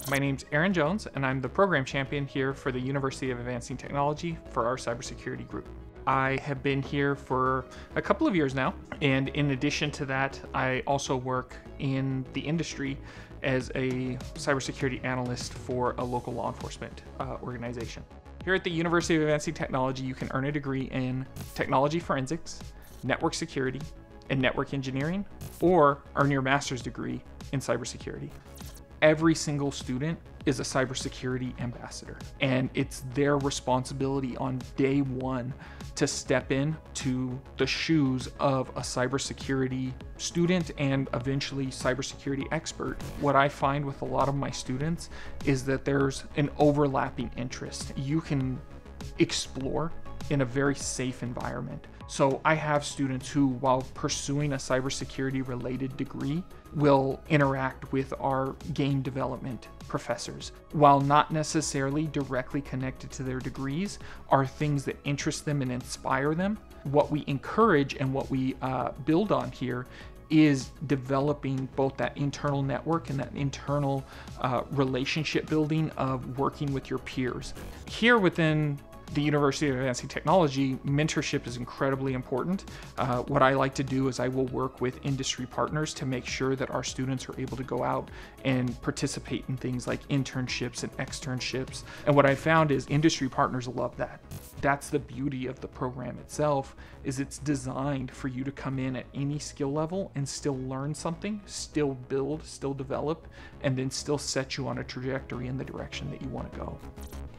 My name's Aaron Jones, and I'm the program champion here for the University of Advancing Technology for our cybersecurity group. I have been here for a couple of years now, and in addition to that, I also work in the industry as a cybersecurity analyst for a local law enforcement organization. Here at the University of Advancing Technology, you can earn a degree in technology forensics, network security, and network engineering, or earn your master's degree in cybersecurity. Every single student is a cybersecurity ambassador, and it's their responsibility on day one to step in to the shoes of a cybersecurity student and eventually cybersecurity expert. What I find with a lot of my students is that there's an overlapping interest. You can explore in a very safe environment. So I have students who, while pursuing a cybersecurity related degree, will interact with our game development professors. While not necessarily directly connected to their degrees, are things that interest them and inspire them. What we encourage and what we build on here is developing both that internal network and that internal relationship building of working with your peers. Here within the University of Advancing Technology, mentorship is incredibly important. What I like to do is I will work with industry partners to make sure that our students are able to go out and participate in things like internships and externships. And what I found is industry partners love that. That's the beauty of the program itself, is it's designed for you to come in at any skill level and still learn something, still build, still develop, and then still set you on a trajectory in the direction that you want to go.